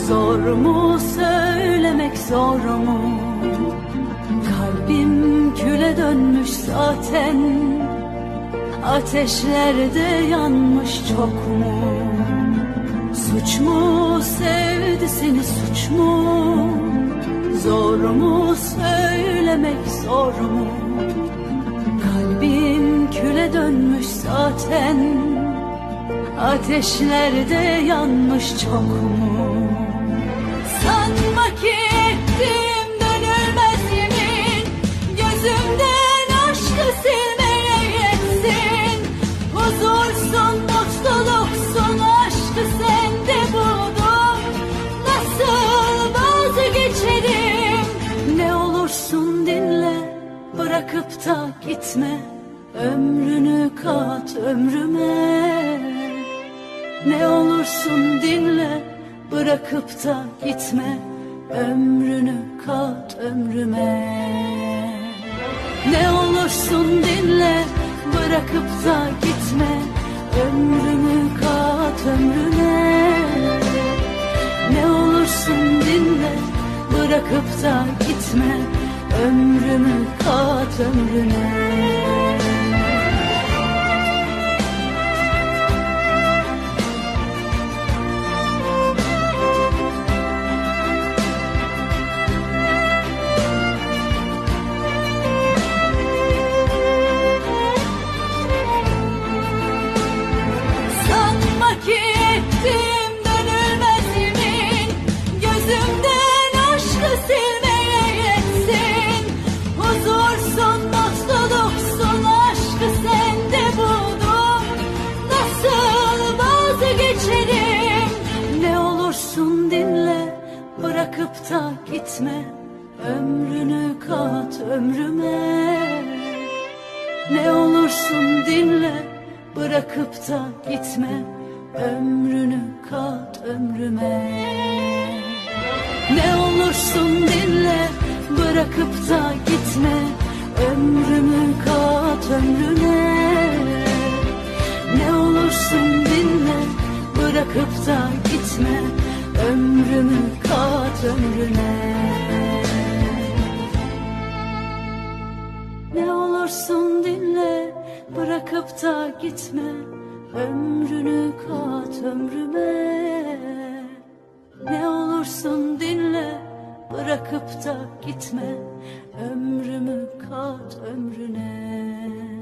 Zor mu söylemek, zor mu? Kalbim küle dönmüş zaten, ateşlerde yanmış çok mu? Suç mu sevdi seni, suç mu? Zor mu söylemek, zor mu? Kalbim küle dönmüş zaten, ateşlerde yanmış çok mu? Sanma ki ettim dönülmez yemin, gözümden aşkı silmeye yetsin. Huzursun, mutluluksun, aşkı sende buldum. Nasıl vazgeçerim? Ne olursun dinle, bırakıp da gitme. Ömrünü kat ömrüme. Ne olursun dinle, bırakıp da gitme. Ömrünü kat ömrüme. Ne olursun dinle, bırakıp da gitme. Ömrünü kat ömrüne. Ne olursun dinle, bırakıp da gitme. Ömrümü kat ömrüne. Bırakıp da gitme, ömrünü kat ömrüme. Ne olursun dinle, bırakıp da gitme. Ömrünü kat ömrüme. Ne olursun dinle, bırakıp da gitme. Ömrümü kat ömrüne. Ne olursun dinle, bırakıp da gitme. Ömrümü kat ömrüne. Ne olursun dinle, bırakıp da gitme. Ömrünü kat ömrüme. Ne olursun dinle, bırakıp da gitme. Ömrümü kat ömrüne.